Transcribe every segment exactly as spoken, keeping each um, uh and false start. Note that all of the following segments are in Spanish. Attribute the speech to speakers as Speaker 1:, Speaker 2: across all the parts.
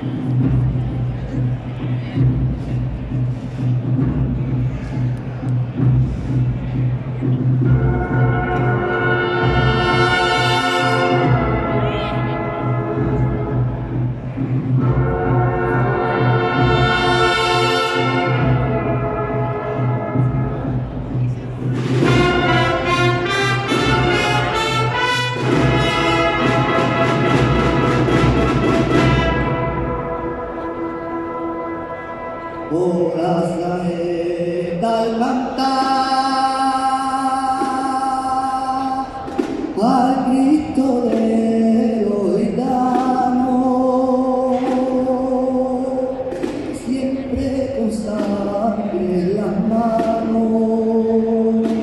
Speaker 1: por las saeta al cantar al Cristo del Oidano, siempre con sangre en las manos,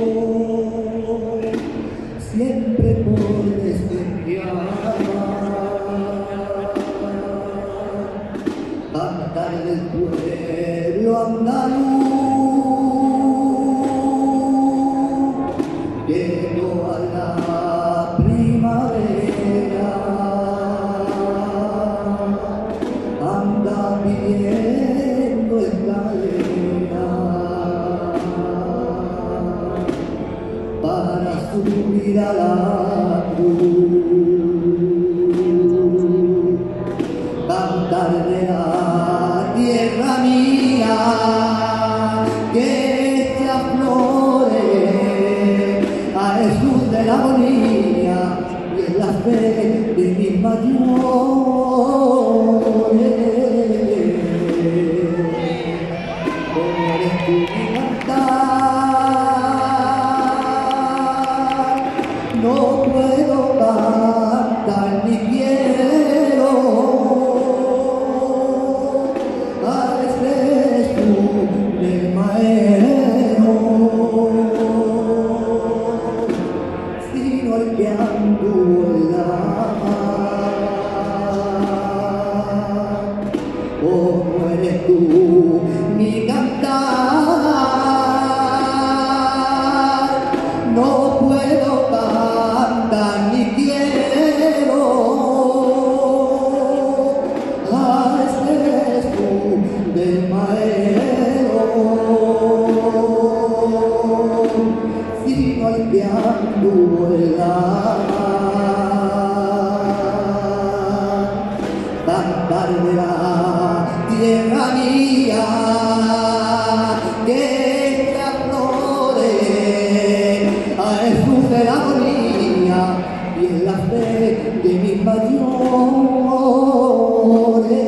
Speaker 1: siempre por desconfiar, cantar del pueblo andaluz, lleno a la primavera, anda pidiendo escalera para subir a la cruz, cantar de la tierra mía, que echa flores a Jesús de la agonía y en la fe de mis mayores. Como eres tú mi cantar, no puedo cantar ni quiero. Del maestro, sino el que anduvo en la mar. ¿Cómo eres tú mi cantar? No puedo cantar ni quiero. Ah, ese eres tú del maestro, sino el que anduvo en la mar. Cantar de la tierra mía, que echa flores a Jesús de la agonía y en la fe de mis mayores.